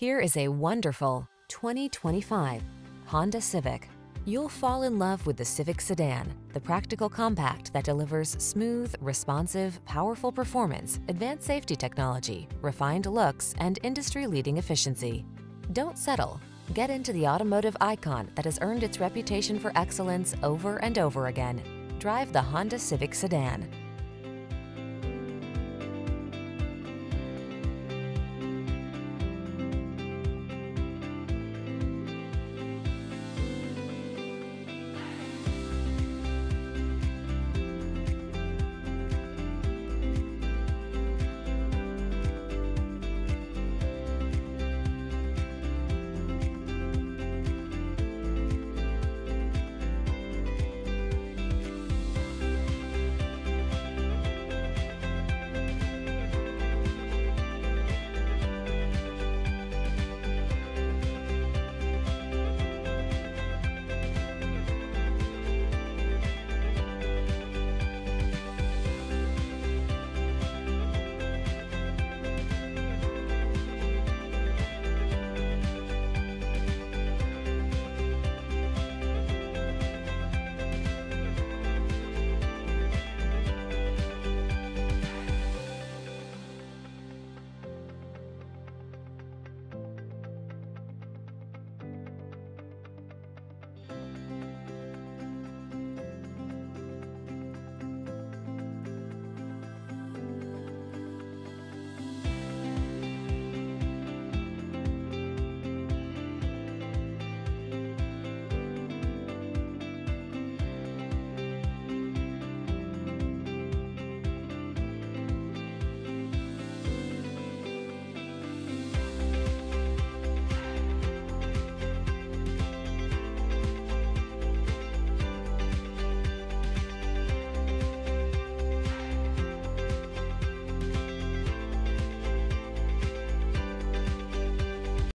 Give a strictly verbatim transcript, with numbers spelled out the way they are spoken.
Here is a wonderful twenty twenty-five Honda Civic. You'll fall in love with the Civic Sedan, the practical compact that delivers smooth, responsive, powerful performance, advanced safety technology, refined looks, and industry-leading efficiency. Don't settle. Get into the automotive icon that has earned its reputation for excellence over and over again. Drive the Honda Civic Sedan.